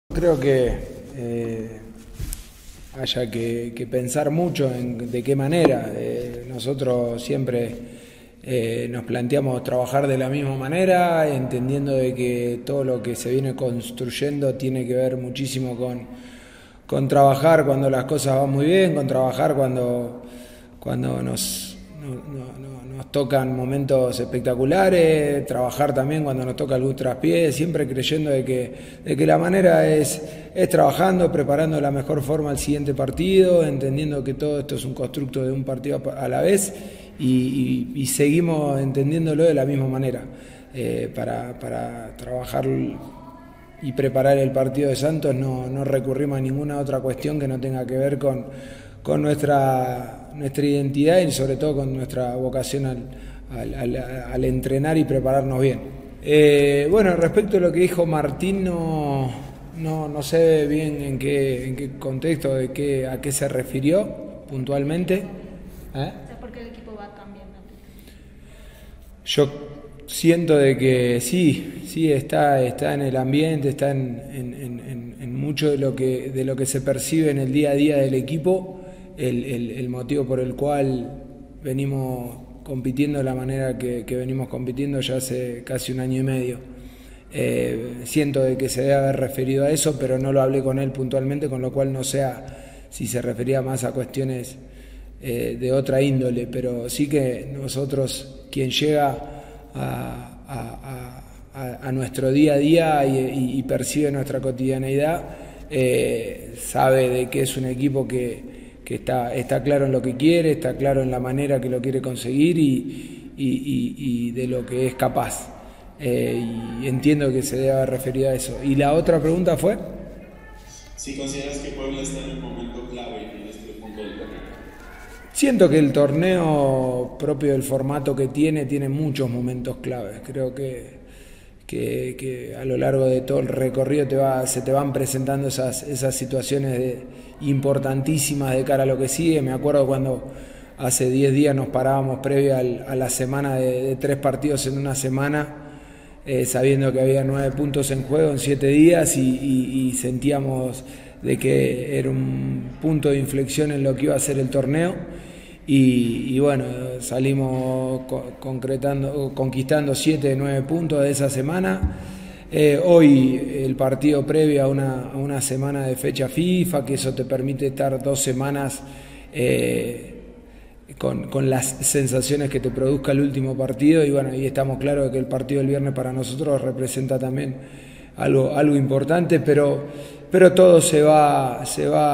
Creo que haya que pensar mucho en de qué manera. Nosotros siempre nos planteamos trabajar de la misma manera, entendiendo de que todo lo que se viene construyendo tiene que ver muchísimo con trabajar cuando las cosas van muy bien, con trabajar cuando nos tocan momentos espectaculares, trabajar también cuando nos toca algún traspié, siempre creyendo de que la manera es trabajando, preparando de la mejor forma el siguiente partido, entendiendo que todo esto es un constructo de un partido a la vez y seguimos entendiéndolo de la misma manera para trabajar y preparar el partido de Santos. No recurrimos a ninguna otra cuestión que no tenga que ver con nuestra identidad y sobre todo con nuestra vocación al entrenar y prepararnos bien. Bueno, respecto a lo que dijo Martín, no sé bien en qué contexto, a qué se refirió puntualmente. O sea, ¿por qué el equipo va cambiando? Yo siento de que sí está en el ambiente, está en mucho de lo que se percibe en el día a día del equipo. El motivo por el cual venimos compitiendo de la manera que venimos compitiendo ya hace casi un año y medio. Siento de que se debe haber referido a eso, pero no lo hablé con él puntualmente, con lo cual no sé si se refería más a cuestiones de otra índole, pero sí que nosotros, quien llega a nuestro día a día y percibe nuestra cotidianeidad, sabe de que es un equipo que está claro en lo que quiere, está claro en la manera que lo quiere conseguir y de lo que es capaz. Y entiendo que se debe haber referido a eso. ¿Y la otra pregunta fue? Si consideras que Puebla está en un momento clave en este punto del torneo. Siento que el torneo propio del formato que tiene muchos momentos claves. Creo que a lo largo de todo el recorrido se te van presentando esas situaciones importantísimas de cara a lo que sigue. Me acuerdo cuando hace 10 días nos parábamos previo a la semana de 3 partidos en una semana, sabiendo que había 9 puntos en juego en 7 días y sentíamos de que era un punto de inflexión en lo que iba a ser el torneo. Y bueno, salimos conquistando 7 de 9 puntos de esa semana. Hoy el partido previo a una semana de fecha FIFA, que eso te permite estar 2 semanas con las sensaciones que te produzca el último partido. Y bueno, ahí estamos claros de que el partido del viernes para nosotros representa también algo importante, pero todo se va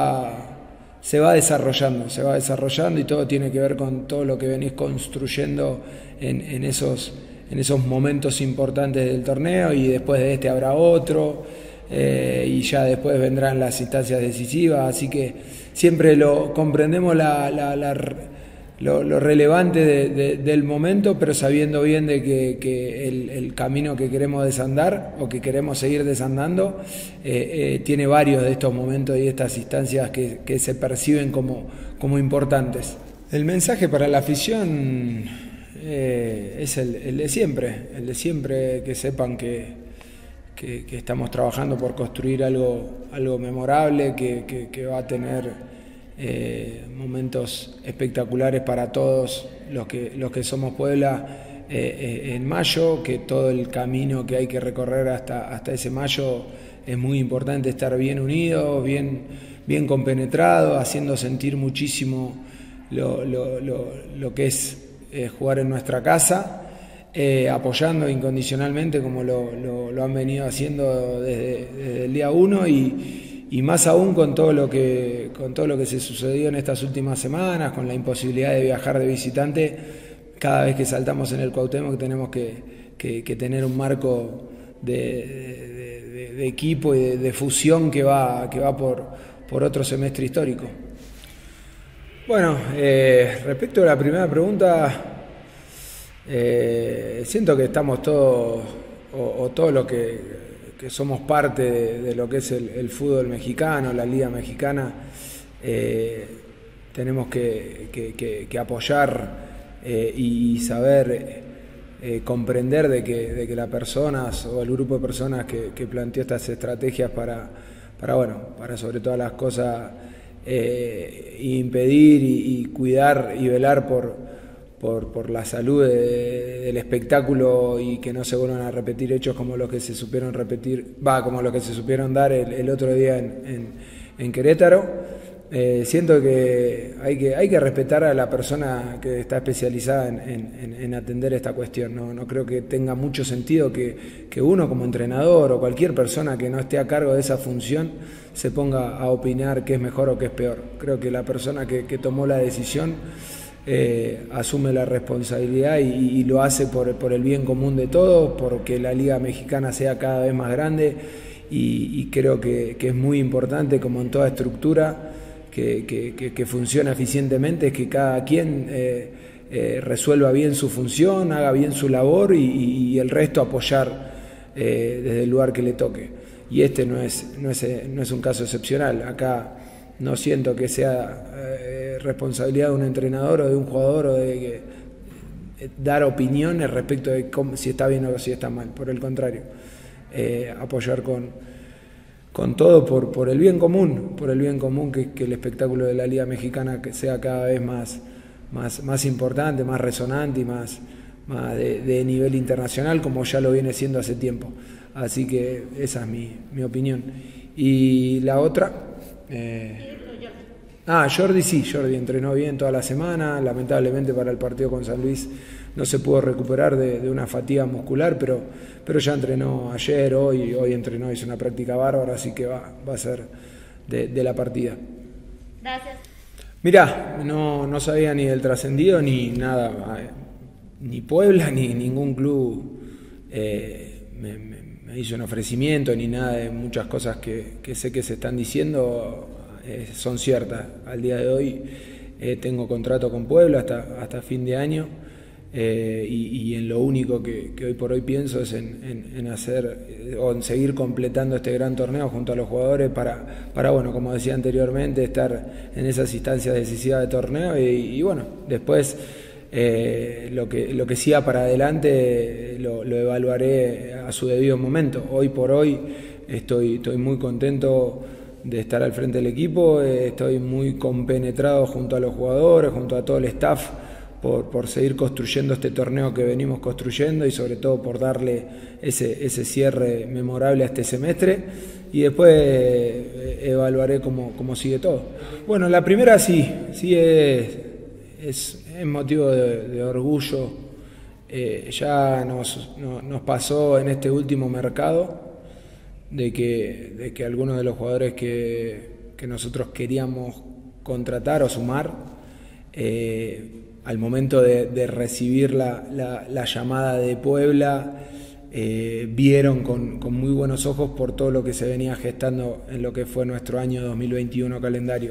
desarrollando y todo tiene que ver con todo lo que venís construyendo en esos momentos importantes del torneo, y después de este habrá otro, y ya después vendrán las instancias decisivas, así que siempre lo comprendemos lo relevante del momento, pero sabiendo bien de que el camino que queremos desandar o que queremos seguir desandando tiene varios de estos momentos y estas instancias que se perciben como importantes. El mensaje para la afición es el de siempre, que sepan que estamos trabajando por construir algo memorable, que va a tener momentos espectaculares para todos los que somos Puebla en mayo, que todo el camino que hay que recorrer hasta ese mayo es muy importante, estar bien unidos, bien compenetrados, haciendo sentir muchísimo lo que es jugar en nuestra casa, apoyando incondicionalmente como lo han venido haciendo desde el día 1 y más aún con todo lo que se sucedió en estas últimas semanas, con la imposibilidad de viajar de visitante. Cada vez que saltamos en el Cuauhtémoc tenemos que tener un marco de equipo y de fusión que va por otro semestre histórico. Bueno, respecto a la primera pregunta, siento que estamos todos, o todo lo que somos parte de lo que es el fútbol mexicano, la liga mexicana, tenemos que apoyar y saber comprender de que las personas o el grupo de personas que planteó estas estrategias para sobre todas las cosas impedir y cuidar y velar por la salud del espectáculo y que no se vuelvan a repetir hechos como los que se supieron como los que se supieron dar el otro día en Querétaro. Siento que hay que respetar a la persona que está especializada en atender esta cuestión. No creo que tenga mucho sentido que uno como entrenador o cualquier persona que no esté a cargo de esa función se ponga a opinar qué es mejor o qué es peor. Creo que la persona que tomó la decisión asume la responsabilidad y lo hace por el bien común de todos, porque la Liga Mexicana sea cada vez más grande y creo que es muy importante, como en toda estructura, que funcione eficientemente, es que cada quien resuelva bien su función, haga bien su labor y el resto apoyar desde el lugar que le toque. Y este no es un caso excepcional. Acá no siento que sea responsabilidad de un entrenador o de un jugador o de dar opiniones respecto de si está bien o si está mal. Por el contrario, apoyar con todo por el bien común, que el espectáculo de la Liga Mexicana que sea cada vez más importante, más resonante y más de nivel internacional, como ya lo viene siendo hace tiempo. Así que esa es mi opinión. Y la otra... Jordi entrenó bien toda la semana. Lamentablemente para el partido con San Luis no se pudo recuperar de una fatiga muscular, pero ya entrenó ayer, hoy entrenó, hizo una práctica bárbara, así que va a ser de la partida. Gracias. Mirá, no sabía ni del trascendido ni nada, ni Puebla ni ningún club me hizo un ofrecimiento ni nada de muchas cosas que sé que se están diciendo. Son ciertas. Al día de hoy tengo contrato con Puebla hasta fin de año y en lo único que hoy por hoy pienso es en hacer o en seguir completando este gran torneo junto a los jugadores para bueno, como decía anteriormente, estar en esas instancias decisivas de torneo y bueno, después lo que siga para adelante lo evaluaré a su debido momento. Hoy por hoy estoy muy contento de estar al frente del equipo, estoy muy compenetrado junto a los jugadores, junto a todo el staff, por seguir construyendo este torneo que venimos construyendo y sobre todo por darle ese cierre memorable a este semestre y después evaluaré cómo sigue todo. Bueno, la primera sí es motivo de orgullo. Ya nos pasó en este último mercado de que algunos de los jugadores que nosotros queríamos contratar o sumar, al momento de recibir la llamada de Puebla, vieron con muy buenos ojos por todo lo que se venía gestando en lo que fue nuestro año 2021 calendario.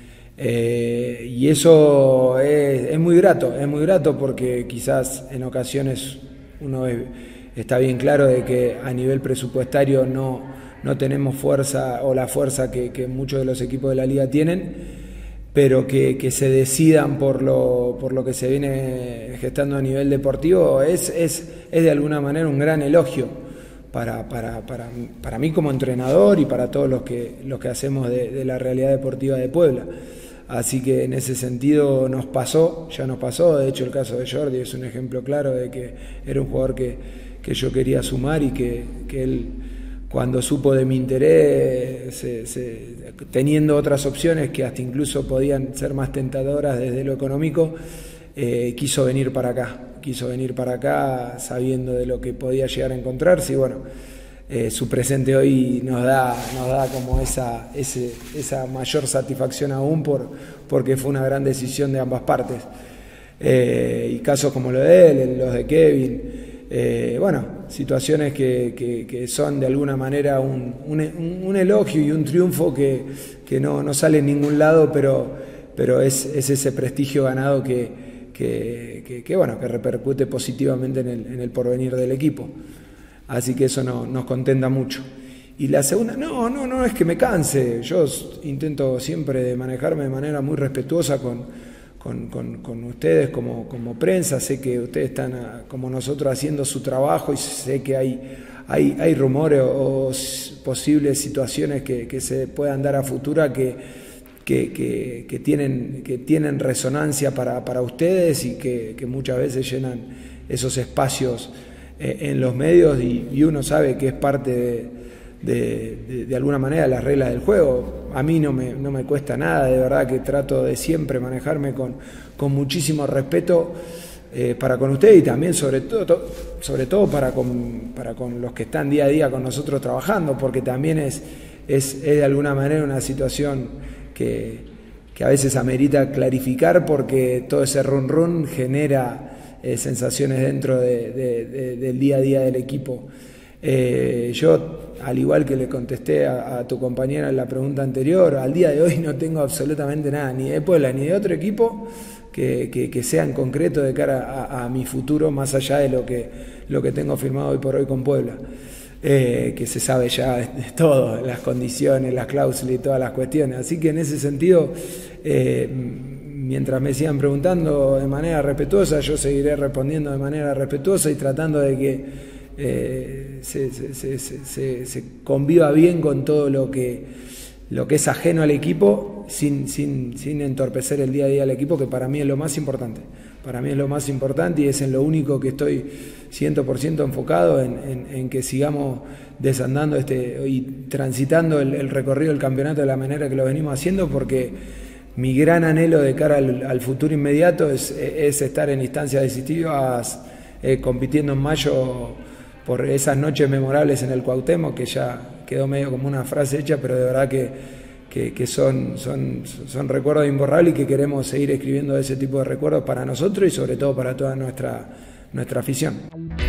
Y eso es muy grato porque quizás en ocasiones uno está bien claro de que a nivel presupuestario no tenemos fuerza o la fuerza que muchos de los equipos de la liga tienen, pero que se decidan por lo que se viene gestando a nivel deportivo es de alguna manera un gran elogio para mí como entrenador y para todos los que hacemos de la realidad deportiva de Puebla. Así que en ese sentido ya nos pasó. De hecho, el caso de Jordi es un ejemplo claro de que era un jugador que yo quería sumar y que él, cuando supo de mi interés, teniendo otras opciones que hasta incluso podían ser más tentadoras desde lo económico, quiso venir para acá sabiendo de lo que podía llegar a encontrarse y bueno, su presente hoy nos da como esa mayor satisfacción aún porque fue una gran decisión de ambas partes. Y casos como lo de él, los de Kevin, bueno, situaciones que son de alguna manera un elogio y un triunfo que no sale en ningún lado, pero es ese prestigio ganado que repercute positivamente en el porvenir del equipo. Así que eso nos contenta mucho. Y la segunda, no es que me canse. Yo intento siempre de manejarme de manera muy respetuosa con ustedes como prensa. Sé que ustedes están como nosotros haciendo su trabajo y sé que hay rumores o posibles situaciones que se puedan dar a futura que tienen resonancia para ustedes y que muchas veces llenan esos espacios en los medios y uno sabe que es parte de alguna manera las reglas del juego. A mí no me cuesta nada, de verdad que trato de siempre manejarme con muchísimo respeto para con ustedes y también sobre todo para con los que están día a día con nosotros trabajando, porque también es de alguna manera una situación que a veces amerita clarificar, porque todo ese run genera sensaciones dentro del día a día del equipo. Yo, al igual que le contesté a tu compañera en la pregunta anterior, al día de hoy no tengo absolutamente nada, ni de Puebla ni de otro equipo que sea en concreto de cara a mi futuro, más allá de lo que tengo firmado hoy por hoy con Puebla, que se sabe ya de todo, las condiciones, las cláusulas y todas las cuestiones. Así que en ese sentido, mientras me sigan preguntando de manera respetuosa, yo seguiré respondiendo de manera respetuosa y tratando de que se conviva bien con todo lo que es ajeno al equipo, sin entorpecer el día a día del equipo, que para mí es lo más importante. Para mí es lo más importante y es en lo único que estoy 100% enfocado, en que sigamos desandando y transitando el recorrido del campeonato de la manera que lo venimos haciendo, porque mi gran anhelo de cara al futuro inmediato es estar en instancias decisivas, compitiendo en mayo por esas noches memorables en el Cuauhtémoc, que ya quedó medio como una frase hecha, pero de verdad que son recuerdos imborrables y que queremos seguir escribiendo ese tipo de recuerdos para nosotros y sobre todo para toda nuestra afición.